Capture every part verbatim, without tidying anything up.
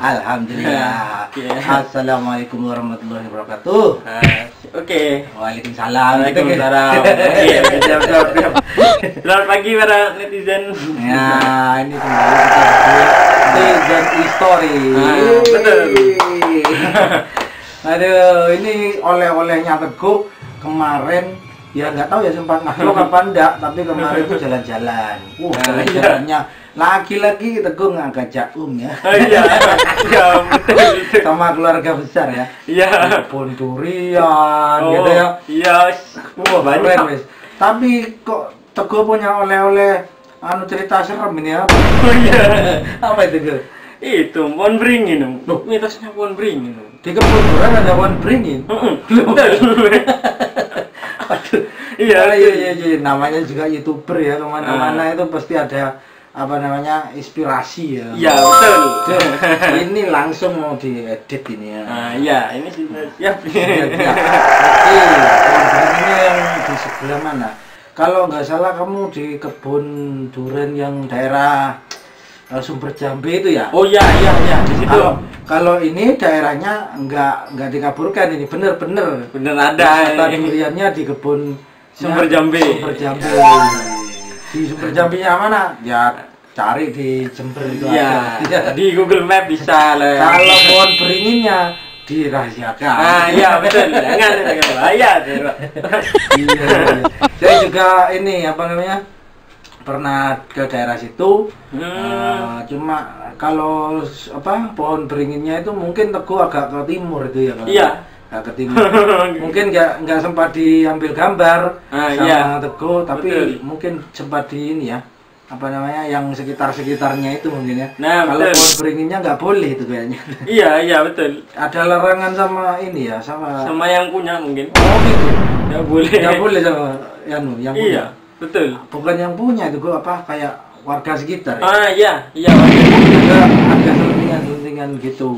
Alhamdulillah. Assalamualaikum warahmatullahi wabarakatuh. Uh, Oke. Okay. Waalaikumsalam. Waalaikumsalam. Oke, siap, siap, siap. Selamat pagi para netizen. Ya, ini kembali kita berdua Netizen History. Ah, betul. Aduh, ini oleh-olehnya Teguh kemarin. Ya nggak tahu ya sempat ngupload apa enggak, tapi kemarin itu jalan-jalan. Uh, jalan-jalannya lagi-lagi Teguh ngajak Um ya. Oh, iya. Iya, betul. Sama keluarga besar ya. Iya. Kebun durian Oh, gitu ya. Iya. Wah, banyak. Wis. Tapi kok Teguh punya oleh-oleh anu cerita serem ini apa? Oh iya. Apa itu, Teguh? Itu pohon beringin. Loh, mitosnya pohon beringin. Di kebun durian ada pohon beringin. Heeh. Betul. Iya, iya, iya, iya, namanya juga YouTuber ya, kemana-mana uh. itu pasti ada apa namanya inspirasi ya. Iya, betul. Ini langsung mau diedit ini ya. Ah, iya, ini sudah siap. Siap. Oke, ini yang di sebelah mana? Kalau nggak salah kamu di kebun durian yang daerah uh, Sumber Jambe itu ya? Oh iya, iya, iya, di situ. Kalau, kalau ini daerahnya nggak nggak dikaburkan, ini bener-bener. Bener ada. Duriannya di kebun Sumber Jambe. Sumber Jambe. Di Sumber Jambe-nya mana? Ya cari di Jember itu ya, aja. Di Google Map bisa lah. Kalau pohon beringinnya dirahasiakan. Ah iya betul. Jangan jangan bahaya. Iya, iya. Saya juga ini apa namanya? Pernah ke daerah situ. Hmm. Uh, cuma kalau apa pohon beringinnya itu mungkin Teguh agak ke timur itu ya kalau. Iya. Ke timur. Mungkin nggak nggak sempat diambil gambar ah, sama iya. Teguh, tapi betul. mungkin sempat di ini ya apa namanya yang sekitar sekitarnya itu mungkin ya. Nah, kalau betul. pohon beringinnya nggak boleh itu kayaknya. Iya iya betul. Ada larangan sama ini ya sama. Sama yang punya mungkin. Oh gitu. Nggak boleh. Nggak boleh sama yang yang punya. Iya betul. Bukan yang punya itu gua apa kayak warga sekitar. Ya? Ah iya iya. Ada ada selentingan-selentingan gitu.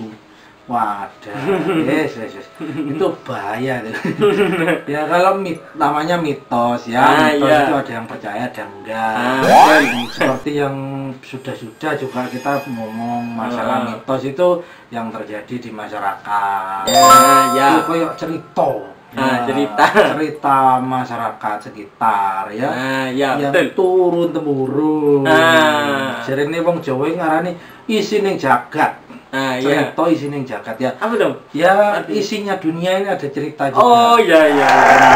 Waduh, yes, yes, yes. Itu bahaya. Ya kalau mit, namanya mitos ya, ah, mitos iya. itu ada yang percaya, ada yang enggak. Ah, Dan seperti yang sudah-sudah juga kita ngomong masalah ah. mitos itu yang terjadi di masyarakat. Ya, ya. Itu kayak cerita. Ah, ya, cerita. Cerita masyarakat sekitar ya. Ah, ya, yang betul. turun temurun. Ah. Jarene wong Jawa ngarani isine jagat. Ah, iya. Cerita isinya jagat ya. Apa dong? Ya isinya dunia ini ada cerita juga. Oh iya iya.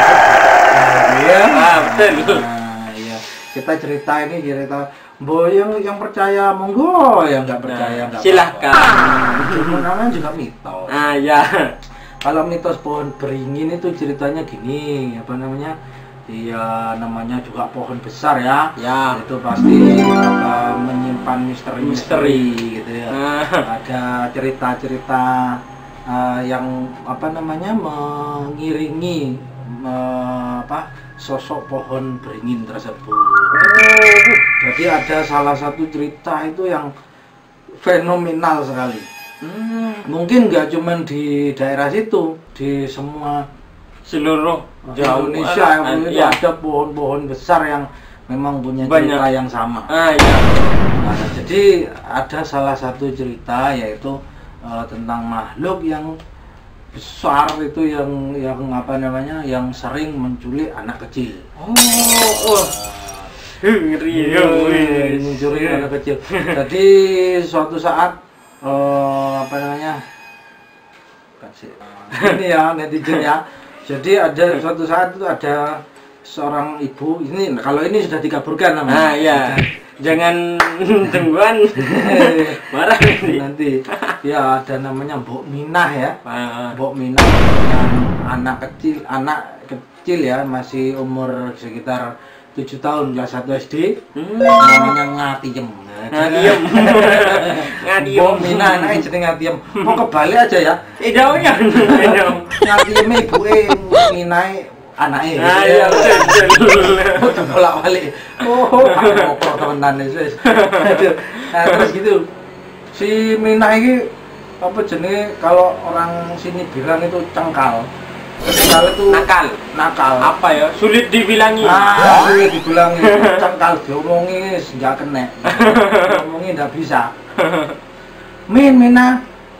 Iya. Ah betul. Nah, iya. Kita cerita ini cerita boyong yang percaya monggo, yang nggak percaya nggak. Nah, silahkan. Cuma namanya juga mitos. Ah ya. Kalau mitos pohon beringin itu ceritanya gini, apa namanya? Iya, namanya juga pohon besar ya. Ya. Itu pasti apa menyimpan misteri-misteri gitu ya. Ah. Ada cerita-cerita uh, yang apa namanya mengiringi uh, apa sosok pohon beringin tersebut. Oh. Jadi ada salah satu cerita itu yang fenomenal sekali. Hmm. Mungkin nggak cuma di daerah situ, di semua seluruh jauh Indonesia yang itu ya. Ada pohon-pohon besar yang memang punya banyak cerita yang sama. Ah, iya. Nah, jadi ada salah satu cerita yaitu uh, tentang makhluk yang besar itu yang yang apa namanya yang sering menculik anak kecil. Oh, oh. Ngeri ya, menculik anak kecil. Jadi suatu saat uh, apa namanya kasih ini ya netizen ya. Jadi ada suatu saat itu ada seorang ibu ini kalau ini sudah dikaburkan namanya. Ah iya. Jangan tungguan marah nanti. Nanti ya ada namanya Mbok Minah ya. Ah. Mbok Minah dengan anak kecil, anak kecil ya masih umur sekitar tujuh tahun kelas satu S D. Hmm. Namanya Ngatiem. Ngatiem. Ngatiem. Mbok Minah anake jenenge Ngatiem. Mau kebalik aja ya. Idaunya. Ngatiem ibuke Minahe anake. Ah iya betul. Udah bolak-balik. Oh, apa temenan wis. Nah, terus gitu. Si Minah iki apa jenenge kalau orang sini bilang itu cengkal. Cengkal itu nakal. Nakal. Apa ya? Sulit dibilangi. Ah, sulit dibilangi. Cengkal diomongi enggak kena. Diomongi enggak bisa. Min Minah,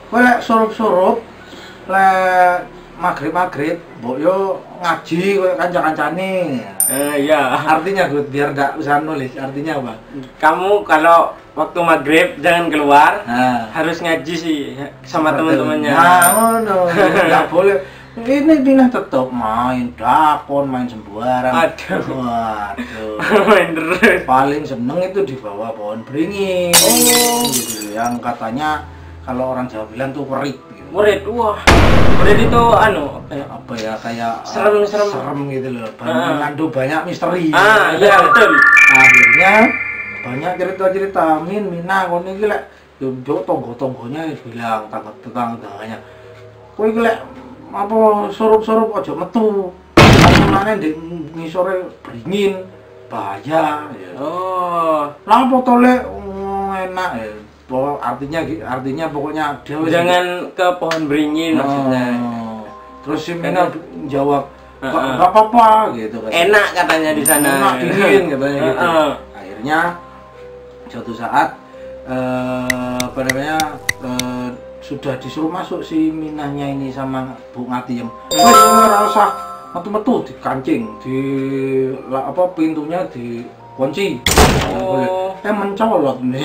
kowe lek surup-surup lek maghrib-maghrib mbok yo ngaji koyo kanca-kancane. Eh iya. Artinya Gut, biar enggak usah nulis. Artinya apa? Kamu kalau waktu maghrib jangan keluar, Nah, harus ngaji sih sama teman-temannya. Nah, ngono. Enggak boleh. Ini Dina tetap main dakon, main sembarang. Aduh. Waduh. Main terus. Paling seneng itu di bawah pohon beringin. Oh. Gitu. Yang katanya kalau orang Jawa bilang tuh werit gitu. Murid, wah. Murid itu anu, Kayak apa ya, kayak Serem, uh, serem. serem gitu loh. Banyak Ah. mengandung banyak misteri. ah iya betul. Akhirnya banyak cerita-cerita min mina kono iki lek yo tonggo-tonggonya bilang tetangga-tetangganya. Kowe iki lek apa surup-surup aja metu. Mana di ngisore beringin bahaya ya. Oh, Lah apa to lek oh, enak ya. Pokok artinya artinya pokoknya dia wis- jangan ke pohon beringin maksudnya. Oh. Terus si Mina jawab, Heeh. "Enggak apa-apa" gitu kan. Enak katanya di sana. Enak dingin katanya gitu. Heeh. Akhirnya suatu saat eh, apa namanya eh, sudah disuruh masuk si Minahnya ini sama Bu Ngatiem. Wes ora usah metu-metu dikancing, di la- apa pintunya dikunci. Oh. Eh mencolot nih.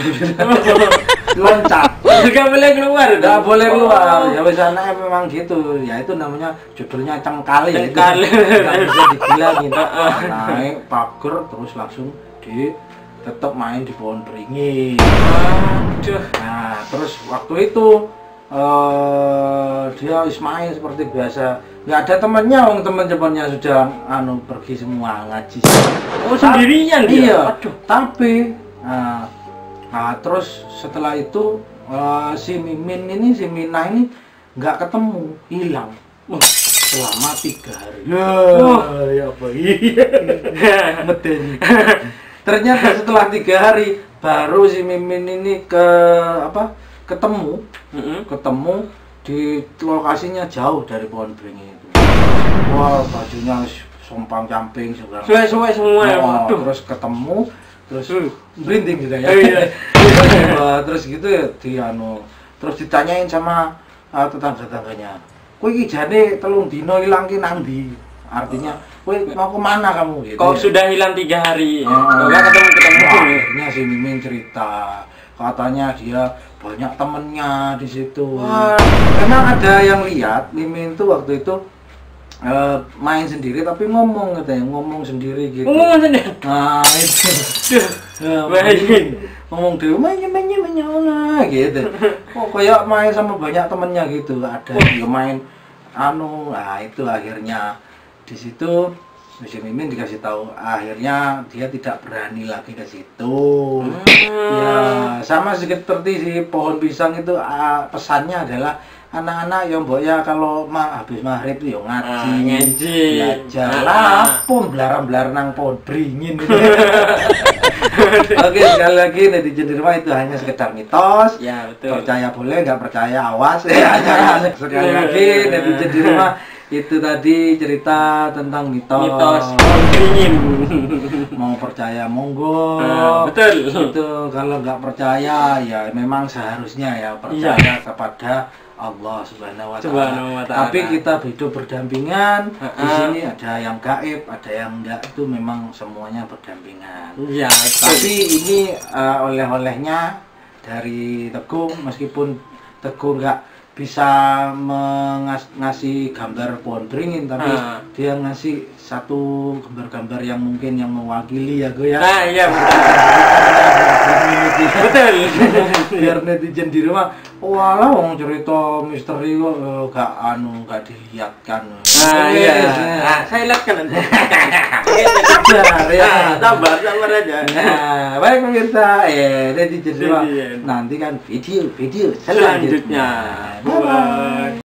Loncat. Enggak boleh keluar. Nggak dong? boleh keluar. Oh. Ya wis anaknya memang gitu. Ya itu namanya judulnya cengkali. Cengkali. Nggak bisa dibilangin. Naik pagar terus langsung di tetap main di pohon beringin. Aduh. Nah, terus waktu itu eh dia Ismail seperti biasa. Nggak ada temannya, wong teman-temannya sudah anu pergi semua ngaji. Oh, sendirian dia? Iya. Aduh. Tapi nah, nah, terus setelah itu eh, si Mimin ini, si Mina ini nggak ketemu, hilang. Wah. Selama tiga hari. Ya, Wah. ya apa iya. Medeni. Ternyata setelah tiga hari baru si Mimin ini ke apa? Ketemu, Mm-mm. ketemu di lokasinya jauh dari pohon beringin itu. Wah, bajunya sompang camping segala. Suwe-suwe semua ya. Oh, Waduh. terus ketemu, terus Hmm. merinding gitu ya. Oh, iya. Wah, terus gitu ya di anu, terus ditanyain sama uh, tetangga-tetangganya. Kowe iki jane telung dino ilang ki nang ndi? Artinya, kowe mau kemana kamu gitu. Kau ya. sudah hilang tiga hari. Oh. Kau nggak ketemu-ketemu. Wah, akhirnya si Mimin cerita, katanya dia banyak temennya di situ. Wah. Memang ada yang lihat Mimin tuh waktu itu eh, main sendiri tapi ngomong katanya, ngomong sendiri gitu. Ngomong sendiri. Nah itu. Ya, Main. ngomong dia main main main gitu. Kok kayak main sama banyak temennya gitu. Ada yang main anu, nah itu akhirnya di situ si Mimin dikasih tahu, akhirnya dia tidak berani lagi ke situ. Ya sama seperti si pohon pisang itu, ah, pesannya adalah anak-anak yang mbok ya kalau ma habis maghrib itu ya ngaji, Ah, ngaji. belajar Ah. lah, pun belarang-belarang nang pohon beringin. Oke, sekali lagi netizen di rumah itu hanya sekedar mitos. Ya, betul. Percaya boleh, nggak percaya awas. Ya, jangan. Sekali lagi netizen di rumah itu tadi cerita tentang mitos. Mitos pohon beringin. Mau percaya monggo. Ah, betul. Itu kalau nggak percaya ya memang seharusnya ya percaya kepada Allah Subhanahu wa taala. Subhanahu wa ta'ala. Tapi kita hidup berdampingan. Di Ah, ah. sini ada yang gaib, ada yang enggak, itu memang semuanya berdampingan. Ya, Tapi ini eh, oleh-olehnya dari Teguh, meskipun Teguh nggak bisa mengas- ngasih gambar pohon beringin, tapi Ah. dia ngasih satu gambar-gambar yang mungkin yang mewakili ya gue ya. Ah, iya betul. Betul. Biar netizen di rumah, walah wong cerita misteri kok eh, gak anu gak dilihatkan. Ah, Wes, iya. ya. Ah, saya lihatkan nanti. Sabar ya. Ah, sabar, sabar aja. Nah, baik pemirsa, eh netizen di rumah. Netizen. Nanti kan video video Selanjutnya. selanjutnya. Bye bye.